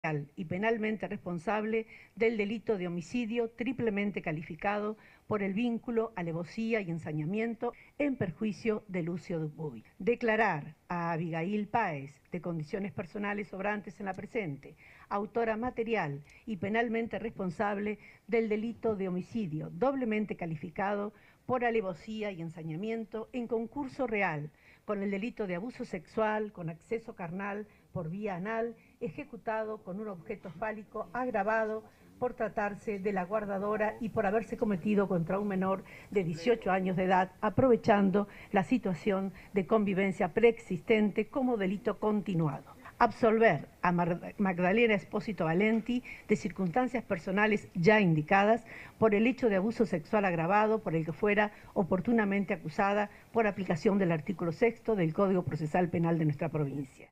y penalmente responsable del delito de homicidio triplemente calificado por el vínculo, alevosía y ensañamiento en perjuicio de Lucio Dupuy. Declarar a Abigail Páez, de condiciones personales sobrantes en la presente, autora material y penalmente responsable del delito de homicidio doblemente calificado por alevosía y ensañamiento en concurso real con el delito de abuso sexual con acceso carnal por vía anal ejecutado con un objeto fálico agravado por tratarse de la guardadora y por haberse cometido contra un menor de 18 años de edad, aprovechando la situación de convivencia preexistente como delito continuado. Absolver a Magdalena Espósito Valenti de circunstancias personales ya indicadas por el hecho de abuso sexual agravado por el que fuera oportunamente acusada por aplicación del artículo 6º del Código Procesal Penal de nuestra provincia.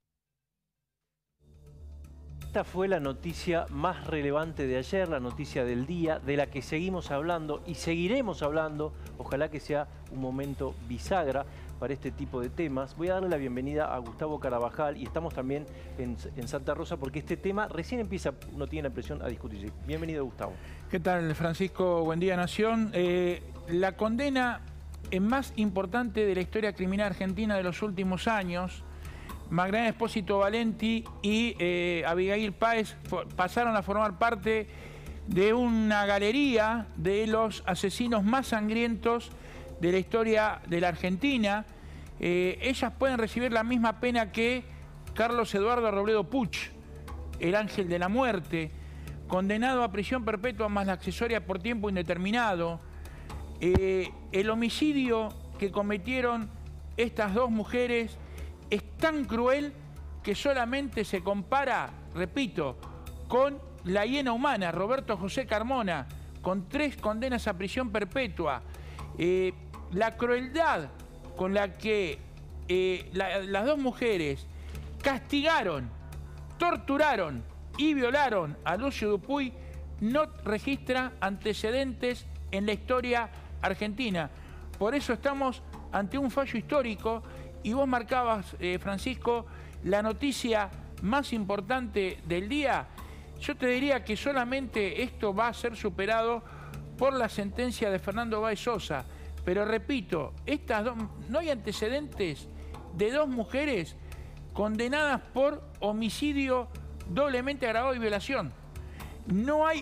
Esta fue la noticia más relevante de ayer, la noticia del día, de la que seguimos hablando y seguiremos hablando. Ojalá que sea un momento bisagra para este tipo de temas. Voy a darle la bienvenida a Gustavo Carabajal y estamos también en Santa Rosa porque este tema recién empieza, uno tiene la impresión, a discutirse. Bienvenido, Gustavo. ¿Qué tal, Francisco? Buen día, Nación. La condena más importante de la historia criminal argentina de los últimos años. Magdalena Espósito Valenti y Abigail Páez pasaron a formar parte de una galería de los asesinos más sangrientos de la historia de la Argentina. Ellas pueden recibir la misma pena que Carlos Eduardo Robledo Puch, el ángel de la muerte, condenado a prisión perpetua más la accesoria por tiempo indeterminado. El homicidio que cometieron estas dos mujeres es tan cruel que solamente se compara, repito, con la hiena humana, Roberto José Carmona, con 3 condenas a prisión perpetua. La crueldad con la que las dos mujeres castigaron, torturaron y violaron a Lucio Dupuy no registra antecedentes en la historia argentina. Por eso estamos ante un fallo histórico. Y vos marcabas, Francisco, la noticia más importante del día. Yo te diría que solamente esto va a ser superado por la sentencia de Fernando Báez Sosa. Pero repito, no hay antecedentes de 2 mujeres condenadas por homicidio doblemente agravado y violación. No hay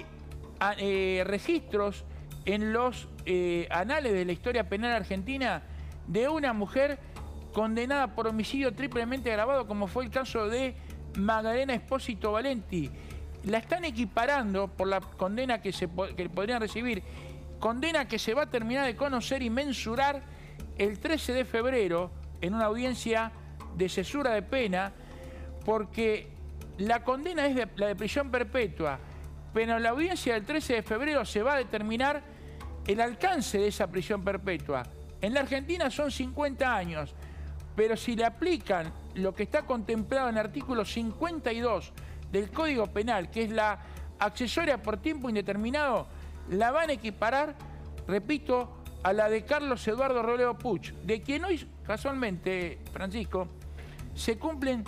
registros en los anales de la historia penal argentina de una mujer condenada por homicidio triplemente agravado, como fue el caso de Magdalena Espósito Valenti. La están equiparando por la condena que podrían recibir, condena que se va a terminar de conocer y mensurar el 13 de febrero en una audiencia de cesura de pena, porque la condena es la de prisión perpetua, pero en la audiencia del 13 de febrero se va a determinar el alcance de esa prisión perpetua. En la Argentina son 50 años. Pero si le aplican lo que está contemplado en el artículo 52 del Código Penal, que es la accesoria por tiempo indeterminado, la van a equiparar, repito, a la de Carlos Eduardo Robledo Puch, de quien hoy, casualmente, Francisco, se cumplen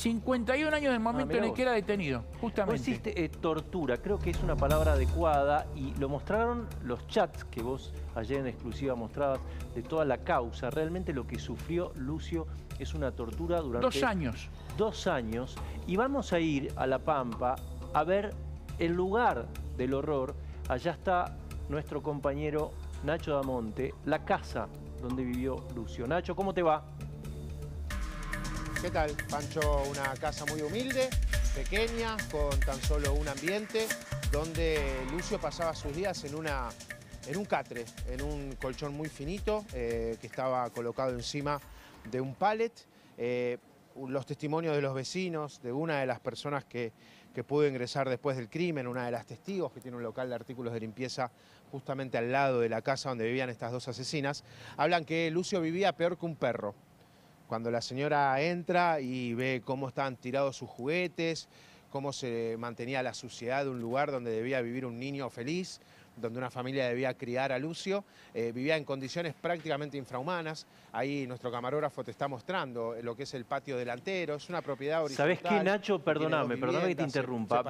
51 años del momento en el que era detenido, justamente. Vos hiciste tortura, creo que es una palabra adecuada y lo mostraron los chats que vos ayer en exclusiva mostrabas de toda la causa. Realmente lo que sufrió Lucio es una tortura durante 2 años. 2 años. Y vamos a ir a La Pampa a ver el lugar del horror. Allá está nuestro compañero Nacho Damonte, la casa donde vivió Lucio. Nacho, ¿cómo te va? ¿Qué tal, Pancho? Una casa muy humilde, pequeña, con tan solo un ambiente, donde Lucio pasaba sus días en un catre, en un colchón muy finito, que estaba colocado encima de un pallet. Los testimonios de los vecinos, de una de las personas que pudo ingresar después del crimen, una de las testigos que tiene un local de artículos de limpieza justamente al lado de la casa donde vivían estas 2 asesinas, hablan que Lucio vivía peor que un perro. Cuando la señora entra y ve cómo estaban tirados sus juguetes, cómo se mantenía la suciedad de un lugar donde debía vivir un niño feliz, donde una familia debía criar a Lucio, vivía en condiciones prácticamente infrahumanas. Ahí nuestro camarógrafo te está mostrando lo que es el patio delantero, es una propiedad horizontal. ¿Sabés qué, Nacho? Perdóname que te interrumpa.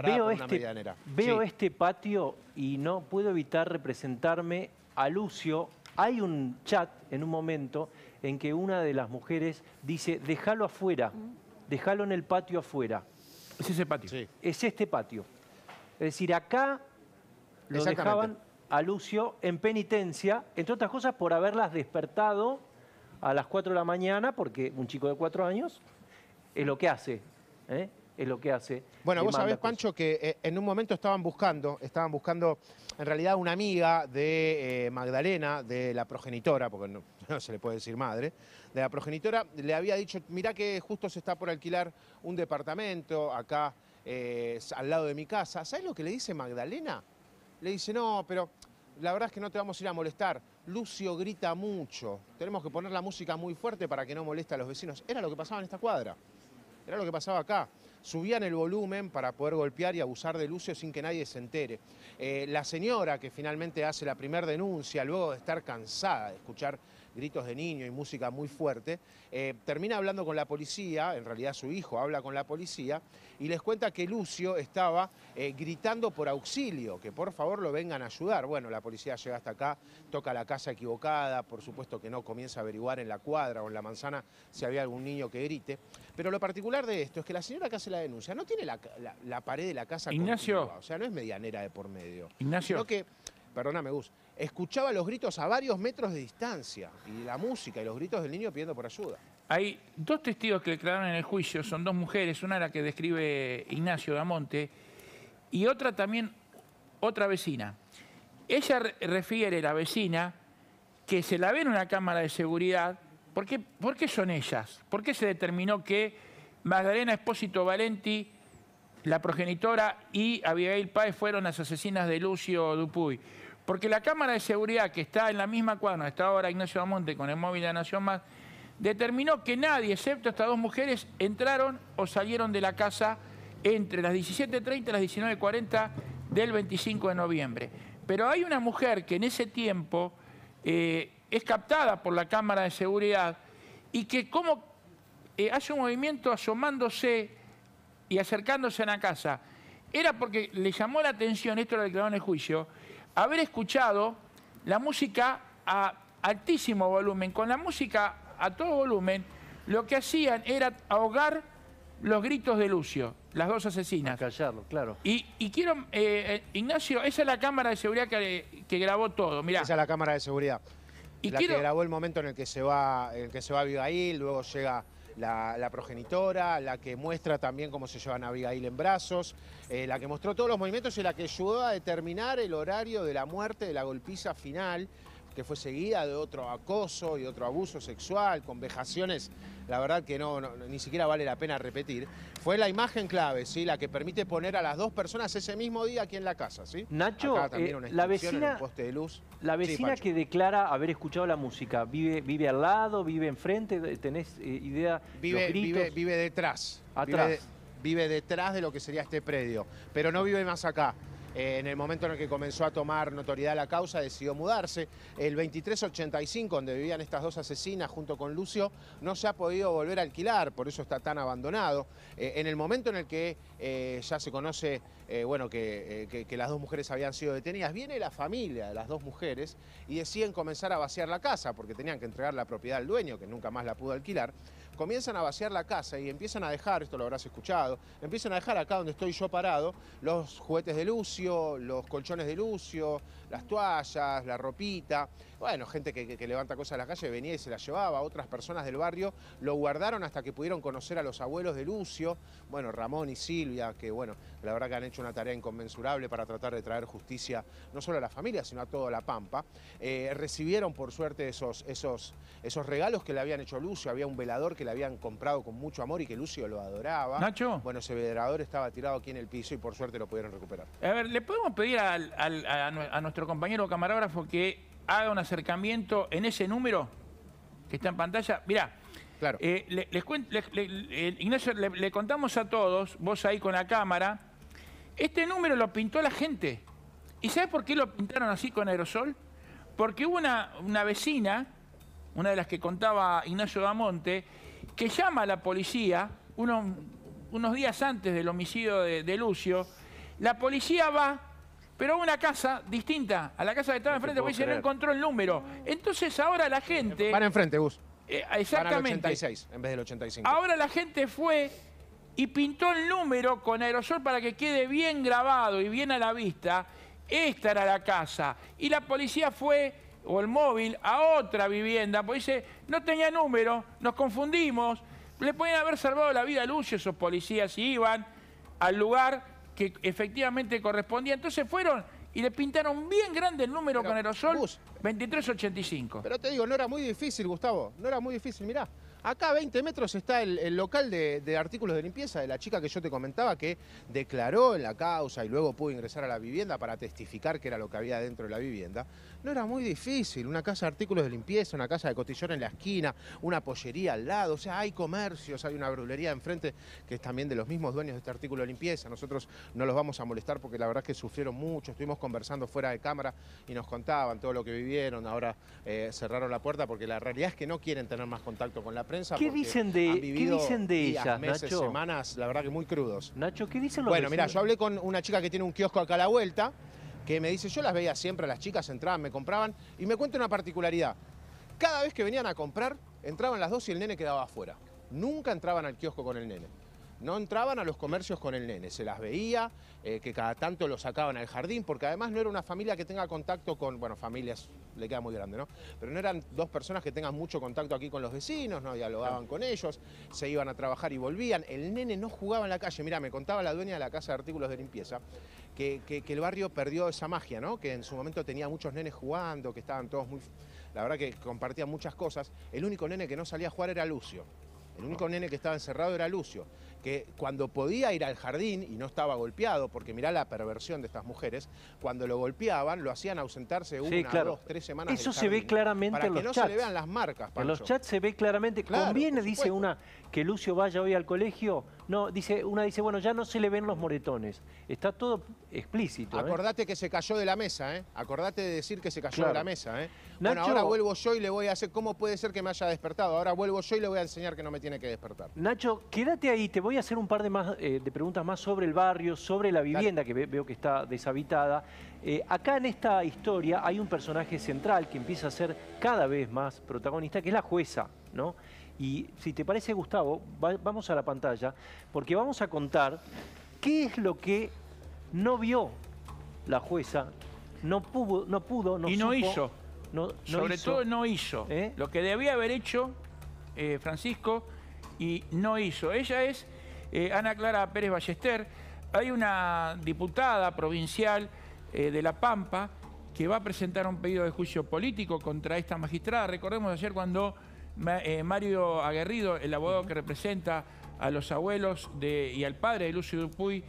Veo este patio y no puedo evitar representarme a Lucio. Hay un chat en un momento en que una de las mujeres dice, déjalo afuera, déjalo en el patio afuera. Es ese patio. Sí. Es este patio. Es decir, acá lo dejaban a Lucio en penitencia, entre otras cosas por haberlas despertado a las 4 de la mañana, porque un chico de 4 años es lo que hace, ¿eh? Es lo que hace. Bueno, vos sabés, Pancho, que en un momento estaban buscando en realidad una amiga de Magdalena, de la progenitora, porque no se le puede decir madre, de la progenitora, le había dicho, mirá que justo se está por alquilar un departamento acá al lado de mi casa. ¿Sabés lo que le dice Magdalena? Le dice, no, pero la verdad es que no te vamos a ir a molestar. Lucio grita mucho. Tenemos que poner la música muy fuerte para que no moleste a los vecinos. Era lo que pasaba en esta cuadra. Era lo que pasaba acá. Subían el volumen para poder golpear y abusar de Lucio sin que nadie se entere. La señora que finalmente hace la primera denuncia, luego de estar cansada de escuchar gritos de niño y música muy fuerte, termina hablando con la policía, en realidad su hijo habla con la policía, y les cuenta que Lucio estaba gritando por auxilio, que por favor lo vengan a ayudar. Bueno, la policía llega hasta acá, toca la casa equivocada, por supuesto que no, comienza a averiguar en la cuadra o en la manzana si había algún niño que grite. Pero lo particular de esto es que la señora que hace la denuncia no tiene la pared de la casa Ignacio, continua, o sea, no es medianera de por medio. Ignacio. Sino que, perdóname Gus, escuchaba los gritos a varios metros de distancia y la música y los gritos del niño pidiendo por ayuda. Hay 2 testigos que declararon en el juicio, son 2 mujeres, una la que describe Ignacio Damonte y otra también, otra vecina. Ella refiere, la vecina, que se la ve en una cámara de seguridad. ¿Por qué son ellas? ¿Por qué se determinó que Magdalena Espósito Valenti, la progenitora, y Abigail Páez fueron las asesinas de Lucio Dupuy? Porque la cámara de seguridad que está en la misma cuadra donde está ahora Ignacio Damonte con el móvil de Nación Más, determinó que nadie, excepto estas 2 mujeres, entraron o salieron de la casa entre las 17:30 y las 19:40 del 25 de noviembre. Pero hay una mujer que en ese tiempo es captada por la cámara de seguridad y que hace un movimiento asomándose y acercándose a la casa. Era porque le llamó la atención, esto lo declaró en el juicio, haber escuchado la música a altísimo volumen. Con la música a todo volumen, lo que hacían era ahogar los gritos de Lucio, las 2 asesinas. Callarlo, claro. Y quiero, Ignacio, esa es la cámara de seguridad que grabó todo. Mirá. Esa es la cámara de seguridad. Y que grabó el momento en el que se va Abigail, luego llega la progenitora, la que muestra también cómo se llevan a Abigail en brazos, la que mostró todos los movimientos y la que ayudó a determinar el horario de la muerte, de la golpiza final, que fue seguida de otro acoso y otro abuso sexual, con vejaciones, la verdad que ni siquiera vale la pena repetir. Fue la imagen clave, ¿sí? La que permite poner a las 2 personas ese mismo día aquí en la casa, ¿sí? Nacho, acá también una la inscripción vecina, en un poste de luz. La vecina Sí, que declara haber escuchado la música, ¿vive al lado, vive enfrente? ¿Tenés idea? Vive detrás. Atrás. Vive detrás de lo que sería este predio, pero no vive más acá. En el momento en el que comenzó a tomar notoriedad la causa, decidió mudarse. El 2385, donde vivían estas 2 asesinas junto con Lucio, no se ha podido volver a alquilar, por eso está tan abandonado. En el momento en el que ya se conoce que las 2 mujeres habían sido detenidas, viene la familia de las 2 mujeres y deciden comenzar a vaciar la casa, porque tenían que entregar la propiedad al dueño, que nunca más la pudo alquilar. Comienzan a vaciar la casa y empiezan a dejar, esto lo habrás escuchado, empiezan a dejar acá donde estoy yo parado, los juguetes de Lucio, los colchones de Lucio, las toallas, la ropita. Bueno, gente que levanta cosas de la calle venía y se las llevaba. Otras personas del barrio lo guardaron hasta que pudieron conocer a los abuelos de Lucio, bueno, Ramón y Silvia, que bueno, la verdad que han hecho una tarea inconmensurable para tratar de traer justicia no solo a la familia, sino a toda La Pampa. Recibieron, por suerte, esos regalos que le habían hecho Lucio. Había un velador que le habían comprado con mucho amor y que Lucio lo adoraba. Nacho. Bueno, ese velador estaba tirado aquí en el piso y por suerte lo pudieron recuperar. A ver, ¿le podemos pedir a nuestro compañero camarógrafo que haga un acercamiento en ese número que está en pantalla? Mirá, claro. Ignacio, le contamos a todos, vos ahí con la cámara, este número lo pintó la gente. ¿Y sabes por qué lo pintaron así con aerosol? Porque hubo una vecina, una de las que contaba Ignacio Damonte, que llama a la policía unos días antes del homicidio de Lucio. La policía va, pero a una casa distinta, a la casa que estaba enfrente, porque no encontró el número. Entonces ahora la gente... Van enfrente, Gus. Exactamente. Van al 86 en vez del 85. Ahora la gente fue y pintó el número con aerosol para que quede bien grabado y bien a la vista. Esta era la casa. Y la policía fue, o el móvil, a otra vivienda, porque dice, no tenía número, nos confundimos. Le podían haber salvado la vida a Lucio esos policías y iban al lugar que efectivamente correspondía. Entonces fueron y le pintaron bien grande el número con aerosol, 2385. Pero te digo, no era muy difícil, Gustavo. No era muy difícil, mirá. Acá a 20 metros está el local de artículos de limpieza de la chica que yo te comentaba que declaró en la causa y luego pudo ingresar a la vivienda para testificar qué era lo que había dentro de la vivienda. No era muy difícil, una casa de artículos de limpieza, una casa de cotillón en la esquina, una pollería al lado, o sea, hay comercios, hay una brulería enfrente que es también de los mismos dueños de este artículo de limpieza. Nosotros no los vamos a molestar porque la verdad es que sufrieron mucho, estuvimos conversando fuera de cámara y nos contaban todo lo que vivieron, ahora cerraron la puerta porque la realidad es que no quieren tener más contacto con la prensa. ¿Qué dicen de días, ellas, meses, Nacho? Semanas, la verdad que muy crudos. Nacho, ¿qué dicen los Bueno, vecinos? mira, yo hablé con una chica que tiene un kiosco acá a la vuelta, que me dice, yo las veía siempre, las chicas entraban, me compraban, y me cuenta una particularidad. Cada vez que venían a comprar, entraban las dos y el nene quedaba afuera. Nunca entraban al kiosco con el nene. No entraban a los comercios con el nene, se las veía, que cada tanto lo sacaban al jardín, porque además no era una familia que tenga contacto con, bueno, familias, le queda muy grande, ¿no? Pero no eran dos personas que tengan mucho contacto aquí con los vecinos, no dialogaban con ellos, se iban a trabajar y volvían. El nene no jugaba en la calle. Mirá, me contaba la dueña de la casa de artículos de limpieza, que el barrio perdió esa magia, ¿no? Que en su momento tenía muchos nenes jugando, que estaban todos muy... La verdad que compartían muchas cosas. El único nene que no salía a jugar era Lucio. El único nene que estaba encerrado era Lucio, que cuando podía ir al jardín y no estaba golpeado, porque mirá la perversión de estas mujeres, cuando lo golpeaban lo hacían ausentarse una, 2, 3 semanas Eso del se ve jardín, claramente para en que los no chats. se le vean las marcas, Pancho. En los chats se ve claramente. Claro, ¿Conviene, por dice supuesto. una, que Lucio vaya hoy al colegio? No, una dice, bueno, ya no se le ven los moretones. Está todo explícito. Acordate que se cayó de la mesa, ¿eh? Acordate de decir que se cayó Claro. de la mesa, ¿eh? Nacho, bueno, ahora vuelvo yo y le voy a hacer... ¿Cómo puede ser que me haya despertado? Ahora vuelvo yo y le voy a enseñar que no me tiene que despertar. Nacho, quédate ahí. Te voy a hacer un par de preguntas más sobre el barrio, sobre la vivienda, que veo que está deshabitada. Acá en esta historia hay un personaje central que empieza a ser cada vez más protagonista, que es la jueza, ¿no? Y si te parece, Gustavo, vamos a la pantalla, porque vamos a contar qué es lo que no vio la jueza, no pudo, no y supo, no hizo. Sobre hizo. todo no hizo. Lo que debía haber hecho Francisco y no hizo. Ella es Ana Clara Pérez Ballester. Hay una diputada provincial de La Pampa que va a presentar un pedido de juicio político contra esta magistrada. Recordemos ayer cuando Mario Aguerrido, el abogado que representa a los abuelos y al padre de Lucio Dupuy,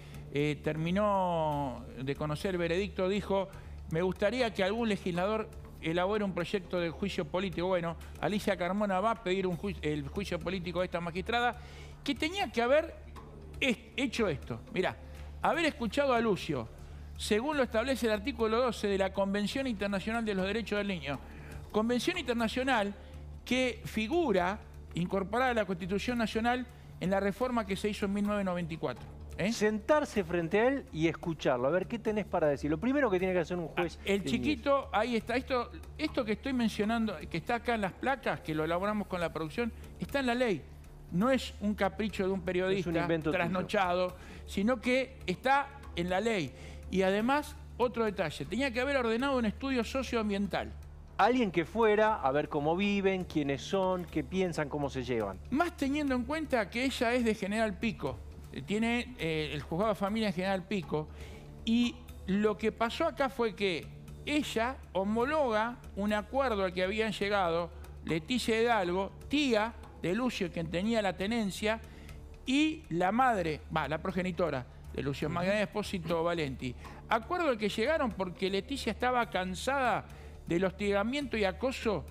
terminó de conocer el veredicto, dijo, me gustaría que algún legislador elabore un proyecto de juicio político. Bueno, Alicia Carmona va a pedir el juicio político de esta magistrada, que tenía que haber hecho esto. Mirá, haber escuchado a Lucio, según lo establece el artículo 12 de la Convención Internacional de los Derechos del Niño. Convención internacional que figura incorporada a la Constitución Nacional en la reforma que se hizo en 1994. Sentarse frente a él y escucharlo, a ver qué tenés para decir. Lo primero que tiene que hacer un juez. El chiquito, ahí está. Esto que estoy mencionando, que está acá en las placas, que lo elaboramos con la producción, está en la ley. No es un capricho de un periodista trasnochado, sino que está en la ley. Y además, otro detalle, tenía que haber ordenado un estudio socioambiental. Alguien que fuera a ver cómo viven, quiénes son, qué piensan, cómo se llevan. Más teniendo en cuenta que ella es de General Pico. Tiene el juzgado de familia en General Pico. Y lo que pasó acá fue que ella homologa un acuerdo al que habían llegado Leticia Hidalgo, tía de Lucio, quien tenía la tenencia, y la madre, la progenitora de Lucio, Magdalena Espósito Valenti. Acuerdo al que llegaron porque Leticia estaba cansada del hostigamiento y acoso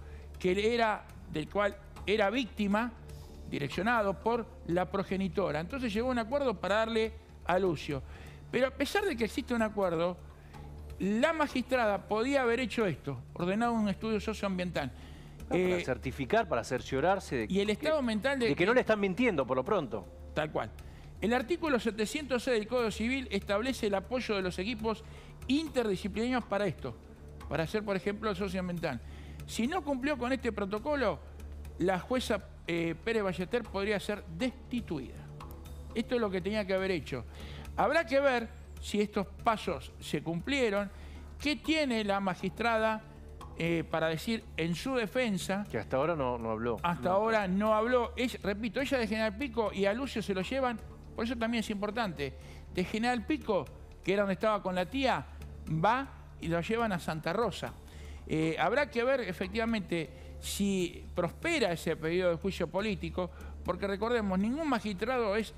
del cual era víctima, direccionado por la progenitora. Entonces llegó a un acuerdo para darle a Lucio. Pero a pesar de que existe un acuerdo, la magistrada podía haber hecho esto, ordenado un estudio socioambiental. Para certificar, para cerciorarse de y el estado mental de que no le están mintiendo, por lo pronto. Tal cual. El artículo 706 del Código Civil establece el apoyo de los equipos interdisciplinarios para esto, para hacer, por ejemplo, el socioambiental. Si no cumplió con este protocolo, la jueza Pérez Ballester podría ser destituida. Esto es lo que tenía que haber hecho. Habrá que ver si estos pasos se cumplieron, qué tiene la magistrada para decir en su defensa. Que hasta ahora no habló. Hasta ahora no habló. Repito, ella de General Pico y a Lucio se lo llevan, por eso también es importante. De General Pico, que era donde estaba con la tía, va y lo llevan a Santa Rosa. Habrá que ver efectivamente si prospera ese pedido de juicio político, porque recordemos, ningún magistrado es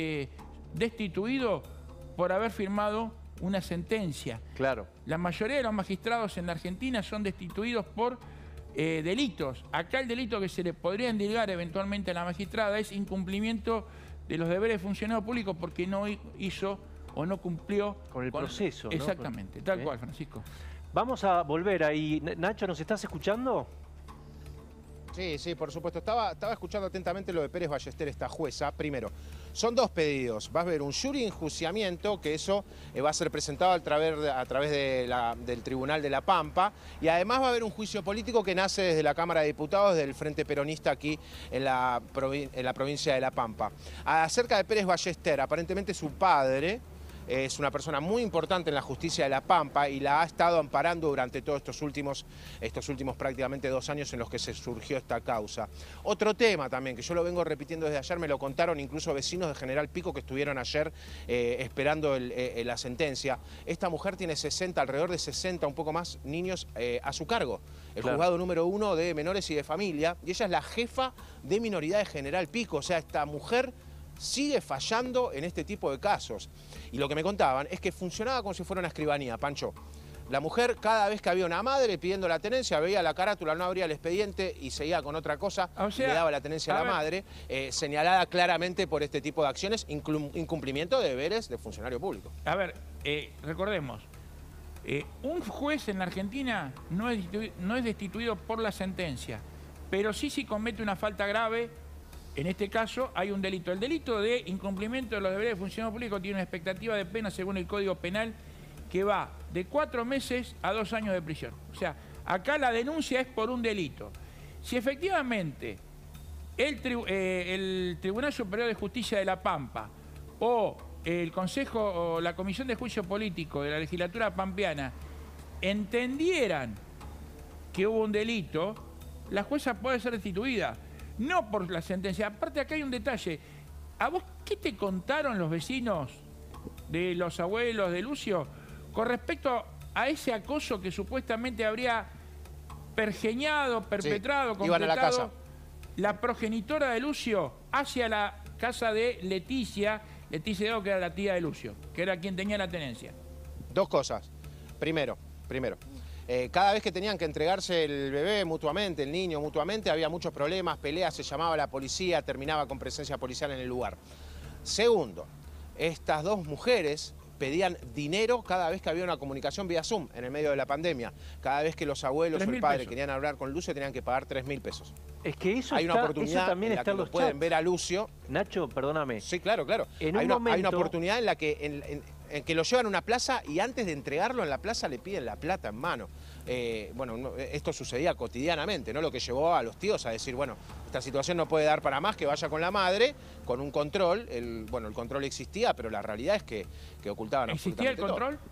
destituido por haber firmado una sentencia. Claro. La mayoría de los magistrados en la Argentina son destituidos por delitos. Acá el delito que se le podría endilgar eventualmente a la magistrada es incumplimiento de los deberes de funcionario público porque no hizo o no cumplió con el proceso. Exactamente, ¿no? Tal cual, Francisco. Vamos a volver ahí. Nacho, ¿nos estás escuchando? Sí, por supuesto. Estaba escuchando atentamente lo de Pérez Ballester, esta jueza. Primero, son dos pedidos. Va a haber un jury enjuiciamiento, que eso va a ser presentado a través del Tribunal de La Pampa, y además va a haber un juicio político que nace desde la Cámara de Diputados, del Frente Peronista aquí en la provincia de La Pampa. Acerca de Pérez Ballester, aparentemente su padre es una persona muy importante en la justicia de La Pampa y la ha estado amparando durante todos estos últimos prácticamente 2 años en los que se surgió esta causa. Otro tema también, que yo lo vengo repitiendo desde ayer, me lo contaron incluso vecinos de General Pico que estuvieron ayer esperando la sentencia. Esta mujer tiene alrededor de 60, un poco más, niños a su cargo. El juzgado número 1 de menores y de familia, y ella es la jefa de minoridad de General Pico. O sea, esta mujer sigue fallando en este tipo de casos. Y lo que me contaban es que funcionaba como si fuera una escribanía, Pancho. La mujer, cada vez que había una madre pidiendo la tenencia, veía la carátula, no abría el expediente y seguía con otra cosa, o sea, le daba la tenencia a la madre, señalada claramente por este tipo de acciones, incumplimiento de deberes de funcionario público. A ver, recordemos, un juez en la Argentina no es destituido por la sentencia, pero sí comete una falta grave. En este caso hay un delito. El delito de incumplimiento de los deberes de funcionario público tiene una expectativa de pena según el Código Penal que va de 4 meses a 2 años de prisión. O sea, acá la denuncia es por un delito. Si efectivamente el Tribunal Superior de Justicia de La Pampa o el Consejo o la Comisión de Juicio Político de la legislatura pampeana entendieran que hubo un delito, la jueza puede ser destituida. No por la sentencia. Aparte, acá hay un detalle. ¿A vos qué te contaron los vecinos de los abuelos de Lucio con respecto a ese acoso que supuestamente habría pergeñado, perpetrado, completado iban a la casa. La progenitora de Lucio hacia la casa de Leticia Dedo, que era la tía de Lucio, que era quien tenía la tenencia? Dos cosas. Primero. Cada vez que tenían que entregarse el bebé mutuamente, el niño mutuamente, había muchos problemas, peleas, se llamaba a la policía, terminaba con presencia policial en el lugar. Segundo, estas dos mujeres pedían dinero cada vez que había una comunicación vía Zoom en el medio de la pandemia. Cada vez que los abuelos o el padre querían hablar con Lucio tenían que pagar 3.000 pesos. Es que eso hay una oportunidad también en la que lo pueden ver a Lucio. Nacho, perdóname. Sí, claro. Hay una oportunidad en la que en que lo llevan a una plaza y antes de entregarlo en la plaza le piden la plata en mano. Esto sucedía cotidianamente, ¿no? Lo que llevó a los tíos a decir, bueno, esta situación no puede dar para más, que vaya con la madre, con un control. El control existía, pero la realidad es que ocultaban absolutamente todo. ¿Existía el control?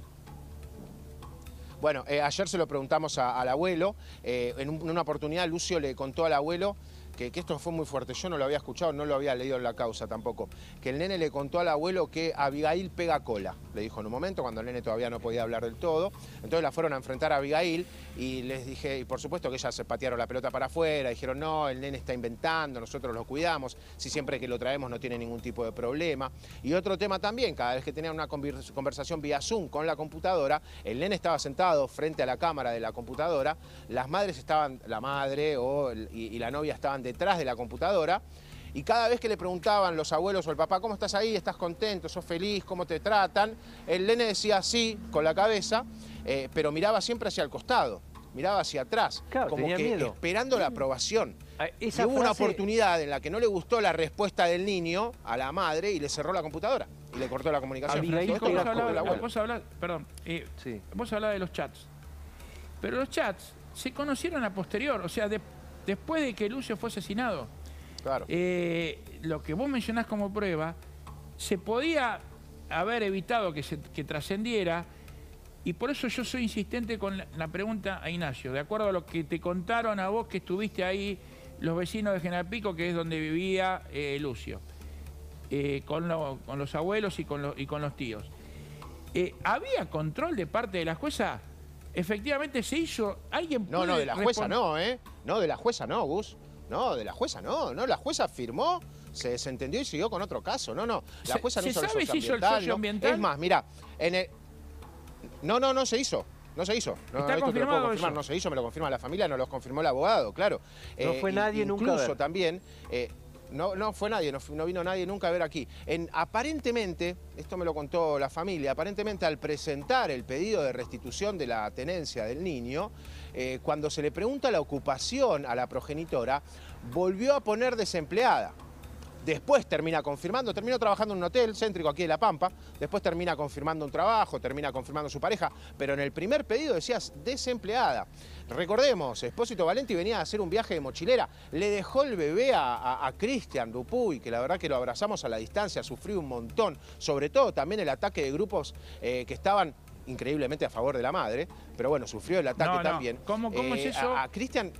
Bueno, ayer se lo preguntamos al abuelo. En una oportunidad Lucio le contó al abuelo que esto fue muy fuerte. Yo no lo había escuchado, no lo había leído en la causa tampoco. Que el nene le contó al abuelo que Abigail pega cola. Le dijo en un momento, cuando el nene todavía no podía hablar del todo. Entonces la fueron a enfrentar a Abigail y les dije, y por supuesto que ellas se patearon la pelota para afuera. Dijeron, no, el nene está inventando, nosotros lo cuidamos. Si siempre que lo traemos no tiene ningún tipo de problema. Y otro tema también, cada vez que tenían una conversación vía Zoom con la computadora, el nene estaba sentado frente a la cámara de la computadora, las madres estaban, la madre y la novia estaban detrás de la computadora Y cada vez que le preguntaban los abuelos o el papá, ¿cómo estás ahí? ¿Estás contento? ¿Sos feliz? ¿Cómo te tratan? El nene decía sí, con la cabeza, pero miraba siempre hacia el costado, miraba hacia atrás, Claro, como tenía que miedo. esperando la aprobación. Y Esa hubo una frase- oportunidad en la que no le gustó la respuesta del niño a la madre y le cerró la computadora y le cortó la comunicación. Abigail, Todo esto Pérez, era culpa del abuelo. Vos hablás, perdón, Sí. vos hablás de los chats. Pero los chats se conocieron a posterior, o sea, después de que Lucio fue asesinado. Claro. Lo que vos mencionás como prueba, se podía haber evitado que trascendiera, y por eso yo soy insistente con la pregunta a Ignacio. De acuerdo a lo que te contaron a vos que estuviste ahí, los vecinos de General Pico, que es donde vivía Lucio, con los abuelos y con los tíos. ¿Había control de parte de la jueza? Efectivamente se hizo... ¿Alguien No, puede de la jueza responder? no, ¿eh? No, de la jueza no, Gus. No, de la jueza no. No, la jueza firmó, se desentendió y siguió con otro caso. No, no. La jueza no ¿Se hizo el sabe si hizo el socioambiental. ¿no? socioambiental? Es más, mira, en el... No se hizo. No se hizo. No, ¿Está esto te lo puedo confirmado confirmar. eso? No se hizo, me lo confirma la familia, nos lo confirmó el abogado, claro. No fue nadie nunca a Incluso ver. también... no fue nadie, no vino nadie nunca a ver aquí. Aparentemente, esto me lo contó la familia, aparentemente al presentar el pedido de restitución de la tenencia del niño, cuando se le pregunta la ocupación a la progenitora, volvió a poner desempleada. Después terminó trabajando en un hotel céntrico aquí de La Pampa, después termina confirmando un trabajo, termina confirmando su pareja, pero en el primer pedido decías desempleada. Recordemos, Espósito Valenti venía a hacer un viaje de mochilera, le dejó el bebé a Cristian Dupuy, que la verdad que lo abrazamos a la distancia, sufrió un montón, sobre todo también el ataque de grupos que estaban increíblemente a favor de la madre, pero bueno, sufrió el ataque No. también. ¿Cómo es eso? A Cristian...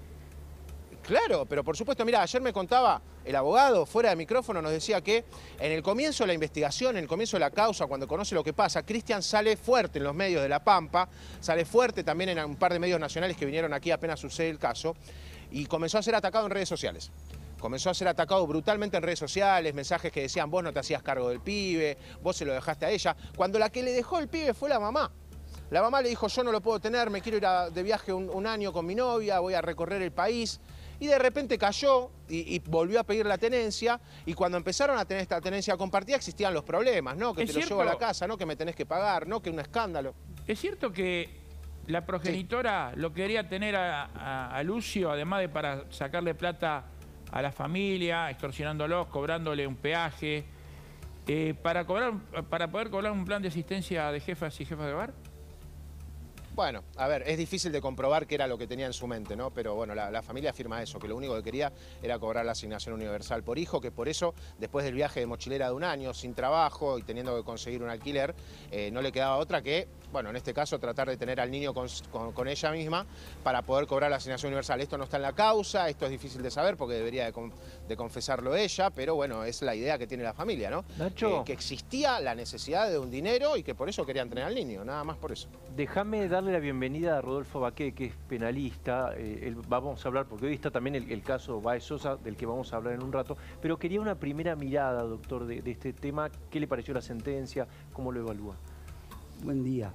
Claro, pero por supuesto, mira, ayer me contaba el abogado, fuera de micrófono, nos decía que en el comienzo de la investigación, en el comienzo de la causa, cuando conoce lo que pasa, Cristian sale fuerte en los medios de La Pampa, sale fuerte también en un par de medios nacionales que vinieron aquí apenas sucede el caso, y comenzó a ser atacado en redes sociales. Comenzó a ser atacado brutalmente en redes sociales, mensajes que decían vos no te hacías cargo del pibe, vos se lo dejaste a ella, cuando la que le dejó el pibe fue la mamá. La mamá le dijo yo no lo puedo tener, me quiero ir de viaje un año con mi novia, voy a recorrer el país. Y de repente cayó y volvió a pedir la tenencia, y cuando empezaron a tener esta tenencia compartida existían los problemas, ¿no? Que ¿Es te lo llevo a cierto? la casa, ¿no? Que me tenés que pagar, ¿no? Que un escándalo. ¿Es cierto que la progenitora lo quería tener a Lucio, además de para sacarle plata a la familia, extorsionándolos, cobrándole un peaje, para poder cobrar un plan de asistencia de jefas y jefas de hogar? Bueno, a ver, es difícil de comprobar qué era lo que tenía en su mente, ¿no? Pero bueno, la familia afirma eso, que lo único que quería era cobrar la asignación universal por hijo, que por eso, después del viaje de mochilera de un año, sin trabajo y teniendo que conseguir un alquiler, no le quedaba otra que, bueno, en este caso, tratar de tener al niño con ella misma para poder cobrar la asignación universal. Esto no está en la causa, esto es difícil de saber porque debería de confesarlo ella, pero bueno, es la idea que tiene la familia, ¿no? Nacho. Que existía la necesidad de un dinero y que por eso querían tener al niño, nada más por eso. Déjame darle la bienvenida a Rodolfo Baqué, que es penalista. Vamos a hablar, porque hoy está también el caso Baez Sosa, del que vamos a hablar en un rato. Pero quería una primera mirada, doctor, de este tema. ¿Qué le pareció la sentencia? ¿Cómo lo evalúa? Buen día.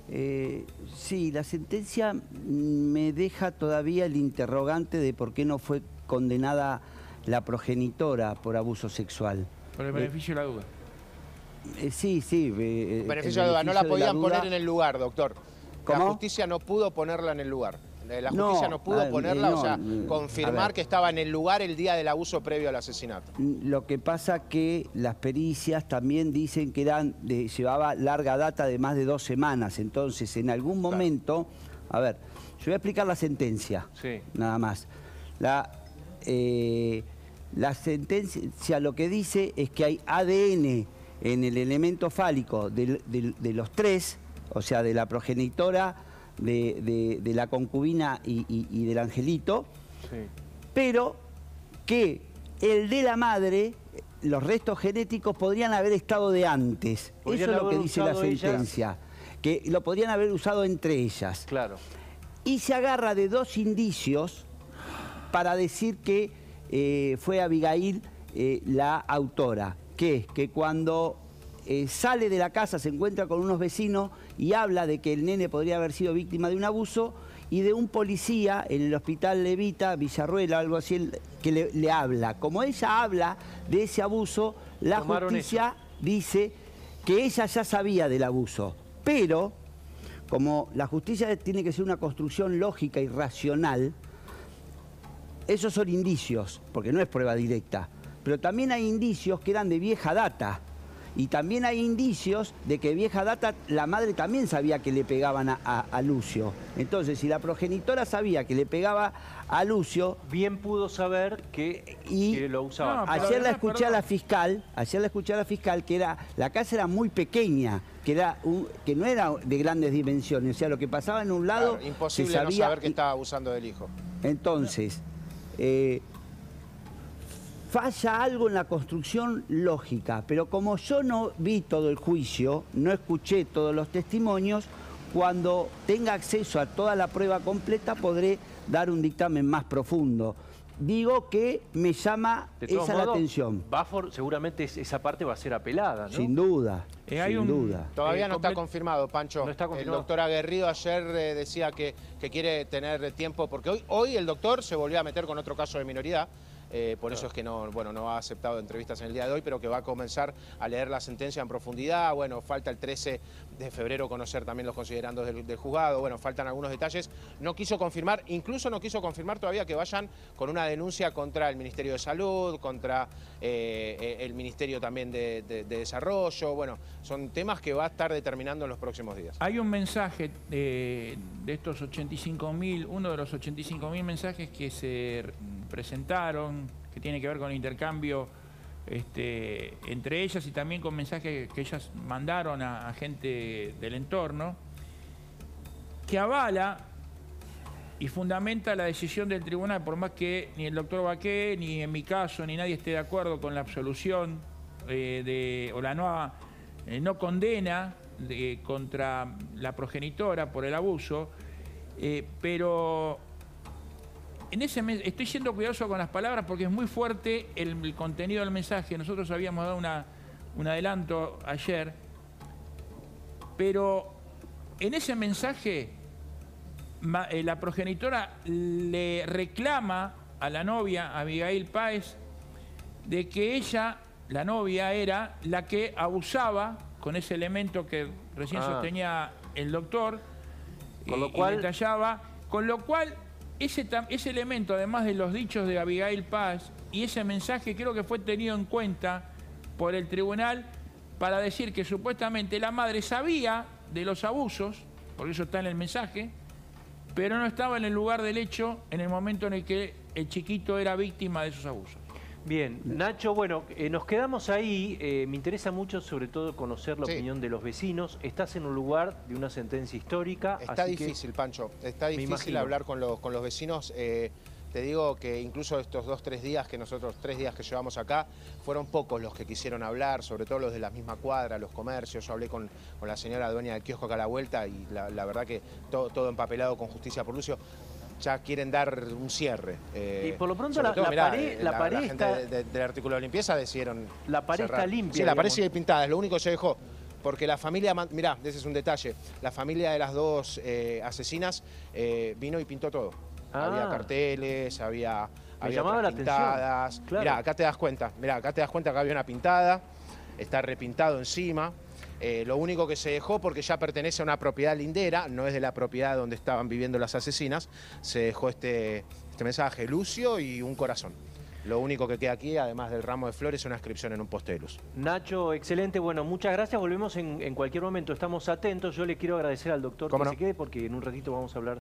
Sí, la sentencia me deja todavía el interrogante de por qué no fue condenada la progenitora por abuso sexual. Por el beneficio de la duda. Sí. Beneficio de duda, no la podían poner en el lugar, doctor. ¿Cómo? La justicia no pudo ponerla en el lugar. La justicia no pudo ponerla, no, o sea, a confirmar ver. que estaba en el lugar el día del abuso previo al asesinato. Lo que pasa que las pericias también dicen que llevaba larga data de más de 2 semanas. Entonces, en algún momento... A ver, yo voy a explicar la sentencia, Sí. nada más. La sentencia lo que dice es que hay ADN en el elemento fálico de los 3, o sea, de la progenitora, de la concubina y del angelito, Sí. pero que el de la madre, los restos genéticos podrían haber estado de antes. Podrían Eso es lo que haber dice la usado ellas. sentencia, que lo podrían haber usado entre ellas. Claro. Y se agarra de 2 indicios para decir que fue Abigail la autora, que es que cuando sale de la casa se encuentra con unos vecinos y habla de que el nene podría haber sido víctima de un abuso, y de un policía en el hospital Levita, Villarruel, algo así, que le habla. Como ella habla de ese abuso, la justicia dice que ella ya sabía del abuso, pero como la justicia tiene que ser una construcción lógica y racional, esos son indicios, porque no es prueba directa, pero también hay indicios que eran de vieja data. Y también hay indicios de que de vieja data la madre también sabía que le pegaban a Lucio. Entonces, si la progenitora sabía que le pegaba a Lucio... Bien pudo saber que lo usaba. No, ayer la escuché a la fiscal, que la casa era muy pequeña, que no era de grandes dimensiones. O sea, lo que pasaba en un lado... Claro, imposible no saber que estaba abusando del hijo. Entonces... falla algo en la construcción lógica, pero como yo no vi todo el juicio, no escuché todos los testimonios, cuando tenga acceso a toda la prueba completa podré dar un dictamen más profundo. Digo que me llama esa la atención. Bafford, seguramente esa parte va a ser apelada, ¿no? Sin duda, sin duda. Todavía no está confirmado, Pancho. No está confirmado. El doctor Aguerrido ayer decía que quiere tener tiempo, porque hoy el doctor se volvió a meter con otro caso de minoridad. Por eso es que no ha aceptado entrevistas en el día de hoy, pero que va a comenzar a leer la sentencia en profundidad. Bueno, falta el 13 de febrero conocer también los considerandos del juzgado. Bueno, faltan algunos detalles. No quiso confirmar, incluso no quiso confirmar todavía que vayan con una denuncia contra el Ministerio de Salud, contra el Ministerio también de Desarrollo. Bueno, son temas que va a estar determinando en los próximos días. Hay un mensaje de estos 85.000, uno de los 85.000 mensajes que se presentaron, que tiene que ver con el intercambio entre ellas y también con mensajes que ellas mandaron a gente del entorno, que avala y fundamenta la decisión del tribunal, por más que ni el doctor Baqué, ni en mi caso, ni nadie esté de acuerdo con la absolución o la no condena contra la progenitora por el abuso, pero estoy siendo cuidadoso con las palabras porque es muy fuerte el contenido del mensaje. Nosotros habíamos dado un adelanto ayer, pero en ese mensaje la progenitora le reclama a la novia, a Abigail Páez, de que ella, la novia, era la que abusaba con ese elemento que recién sostenía el doctor, con lo cual detallaba, con lo cual ese elemento, además de los dichos de Abigail Paz, y ese mensaje creo que fue tenido en cuenta por el tribunal para decir que supuestamente la madre sabía de los abusos, porque eso está en el mensaje, pero no estaba en el lugar del hecho en el momento en el que el chiquito era víctima de esos abusos. Bien, Nacho, bueno, nos quedamos ahí. Me interesa mucho, sobre todo, conocer la opinión de los vecinos. Estás en un lugar de una sentencia histórica. Está difícil, Pancho. Está difícil hablar con los vecinos. Te digo que incluso estos 2-3 días que nosotros, 3 días que llevamos acá, fueron pocos los que quisieron hablar, sobre todo los de la misma cuadra, los comercios. Yo hablé con la señora dueña del kiosco acá a la vuelta y la verdad que todo empapelado con Justicia por Lucio. Ya quieren dar un cierre. Y por lo pronto la pared gente está... del artículo de limpieza decidieron La pared cerrar. está limpia. Sí, la pared sigue pintada, es lo único que se dejó. Porque la familia, mirá, ese es un detalle, la familia de las dos asesinas vino y pintó todo. Había carteles, había llamaba la pintadas. Claro. Mirá, acá te das cuenta, acá había una pintada, está repintado encima. Lo único que se dejó, porque ya pertenece a una propiedad lindera, no es de la propiedad donde estaban viviendo las asesinas, se dejó este mensaje, Lucio y un corazón. Lo único que queda aquí, además del ramo de flores, es una inscripción en un poste de luz. Nacho, excelente. Bueno, muchas gracias. Volvemos en cualquier momento. Estamos atentos. Yo le quiero agradecer al doctor que se quede porque en un ratito vamos a hablar